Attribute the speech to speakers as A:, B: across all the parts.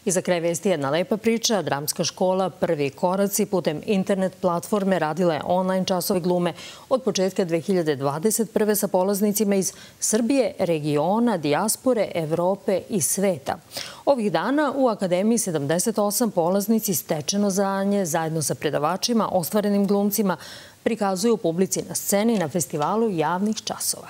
A: Iza kraja vesti jedna lepa priča. Dramska škola Prvi koraci putem internet platforme radila je online časove glume od početka 2021. sa polaznicima iz Srbije, regiona, dijaspore, Evrope i sveta. Ovih dana u Akademiji 78 polaznici stečeno znanje zajedno sa predavačima, ostvarenim glumcima, prikazuju publici na sceni na festivalu javnih časova.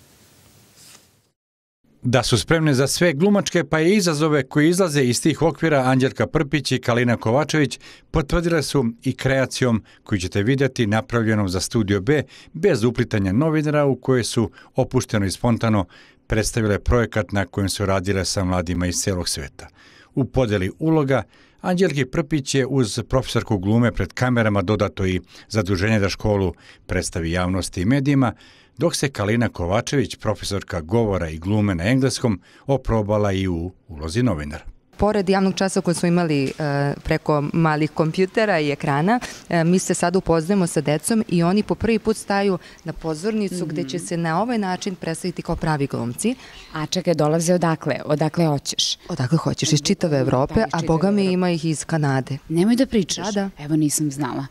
B: Da su spremne za sve glumačke pa i izazove koji izlaze iz tih okvira, Anđelka Prpić i Kalina Kovačević potvrdile su i kreacijom koju ćete vidjeti napravljenom za Studio B bez uplitanja novinara, u koje su opušteno i spontano predstavile projekat na kojem su radile sa mladima iz celog sveta. U podeli uloga Anđelki Prpić je uz profesorku glume pred kamerama dodato i zaduženje da školu predstavi javnosti i medijima, dok se Kalina Kovačević, profesorka govora i glume na engleskom, oprobala i u ulozi novinara.
C: Pored javnog časa koji smo imali preko malih kompjutera i ekrana, mi se sad upoznajemo sa decom i oni po prvi put staju na pozornicu gde će se na ovaj način predstaviti kao pravi glumci.
D: A čekaj, dolaze odakle? Odakle hoćeš?
C: Odakle hoćeš, iz čitave Evrope, a boga mi ima ih iz Kanade.
D: Nemoj da pričaš.
C: Da.
D: Evo, nisam znala.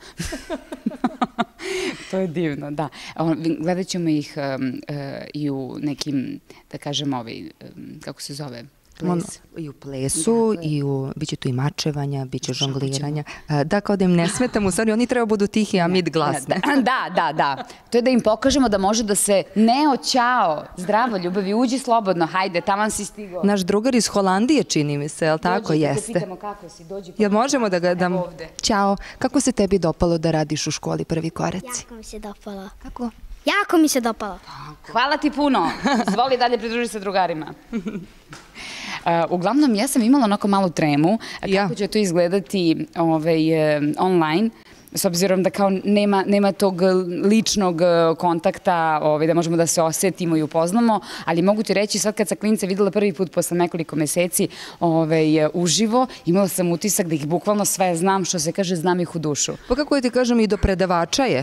D: To je divno, da. Gledat ćemo ih i u nekim, da kažem, kako se zove?
C: I u plesu, bit će tu i mačevanja, bit će žongliranja. Da, kao da im ne smetam, u stvari oni treba budu tihi, a mi glasne.
D: Da. To je da im pokažemo da može da se ćao, zdravo ljubavi, uđi slobodno, hajde, taman si stigao.
C: Naš drugar iz Holandije, čini mi se, je li tako? Jeste.
D: Pitamo kako si, dođi.
C: Jel možemo da ga dam? Ćao, kako se tebi dopalo da radiš u školi Prvi koraci?
E: Jako mi se dopalo.
C: Kako?
E: Jako mi se dopalo.
D: Hvala ti puno. Izvoli dalje, pridruži se drugarima. Uglavnom, ja sam imala onako malu tremu kako će to izgledati online, s obzirom da kao nema tog ličnog kontakta, da možemo da se osetimo i upoznamo, ali mogu ti reći, sad kad sam klince videla prvi put posle nekoliko meseci uživo, imala sam utisak da ih bukvalno sve znam, što se kaže, znam ih u dušu.
C: Pa kako ti kažem, i do predavača je.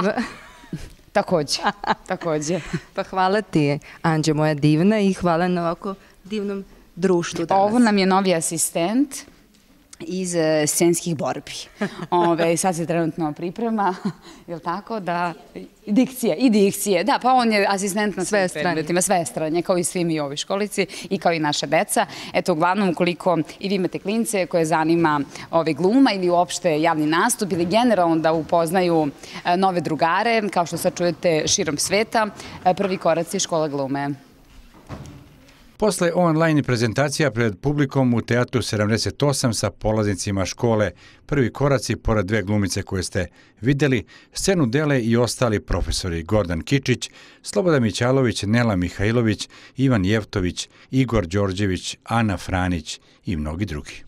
D: Takođe.
C: Pa hvala ti, Anđe moja divna, i hvala na ovako divnom društvu danas.
D: Ovo nam je novi asistent iz scenskih borbi. Sad se trenutno priprema, je li tako, da... Dikcije, da, pa on je asistent na sve predmetima, sve stranje, kao i svi mi u ovoj školici i kao i naša deca. Eto, uglavnom, ukoliko i vi imate klince koje zanima gluma ili uopšte javni nastup ili generalno da upoznaju nove drugare, kao što sad čujete širom sveta, Prvi koraci škola glume.
B: Posle online prezentacija pred publikom u Teatru 78 sa polaznicima škole Prvi koraci, pored dve glumice koje ste videli, scenu dele i ostali profesori Gordan Kičić, Slobodan Mićalović, Nela Mihajlović, Ivan Jevtović, Igor Đorđević, Ana Franić i mnogi drugi.